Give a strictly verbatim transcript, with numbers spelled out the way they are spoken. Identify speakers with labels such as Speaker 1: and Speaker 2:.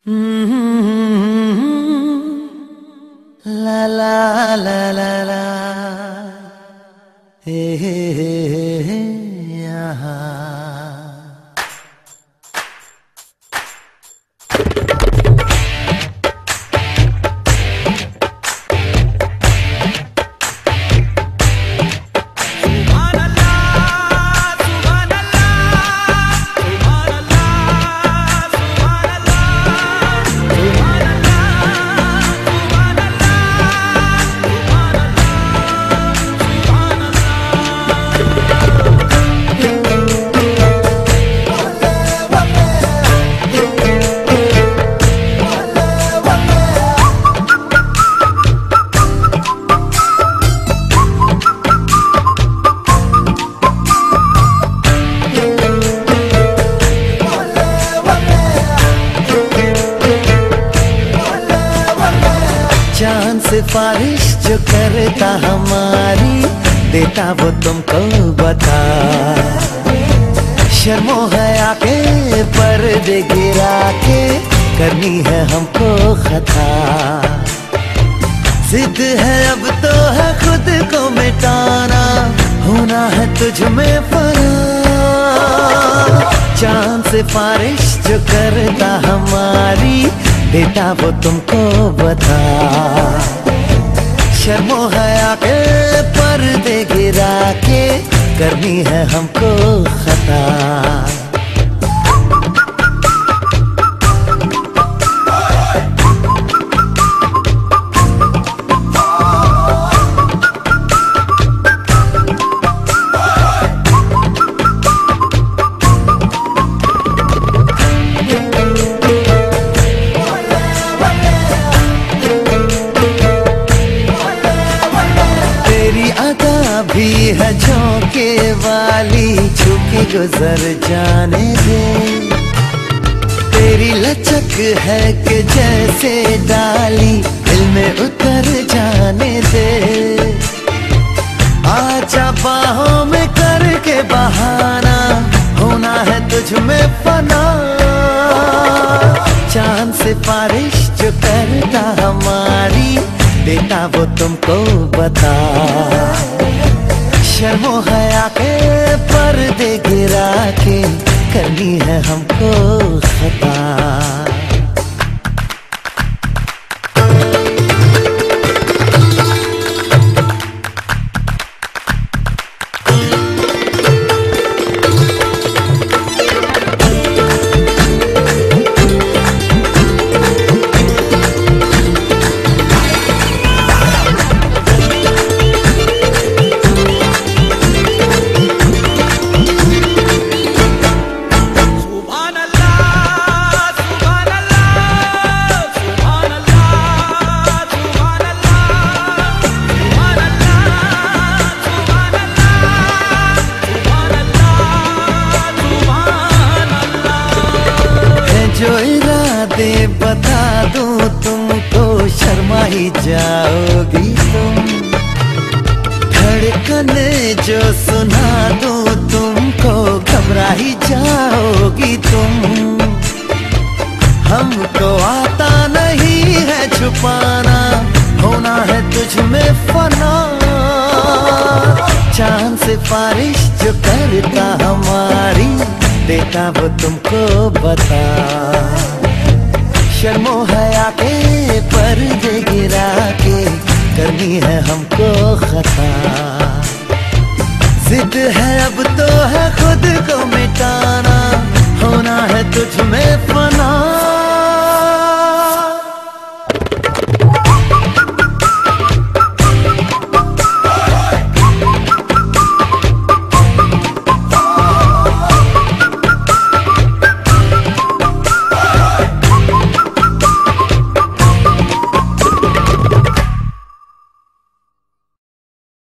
Speaker 1: ला ला ला ला ला हे हे हे हे यहाँ चांद सिफारिश जो करता हमारी देता वो तुमको बता। शर्मो है आके पर्दे गिरा के करनी है हमको खता। जिद है अब तो है खुद को मिटाना, होना है तुझ में फना। चांद सिफारिश जो करता हमारी बेटा वो तुमको बता। शर्मो है आके पर्दे गिरा के करनी है हमको खता। भी है झोंके वाली छुके गुजर जाने दे। तेरी लचक है कि जैसे डाली दिल में उतर जाने दे। आजा बाहों में करके बहाना, होना है तुझ में फना। चांद सिफारिश जो करता हमारी बेटा वो तुमको बता। शर्मो है आके पर्दे गिरा के करनी है हमको खता। जो इरादे बता दूं तुमको शर्मा ही जाओगी तुम। धड़कने जो सुना दूं तुमको घबरा ही जाओगी तुम। हमको आता नहीं है छुपाना, होना है तुझ में फना। चांद सिफारिश जो करता हमारी बेटा वो तुमको बता। शर्मो है आके पर्दे गिरा के करनी है हमको खता। जिद है अब तो है खुद को मिटाना, होना है तुझ में फना।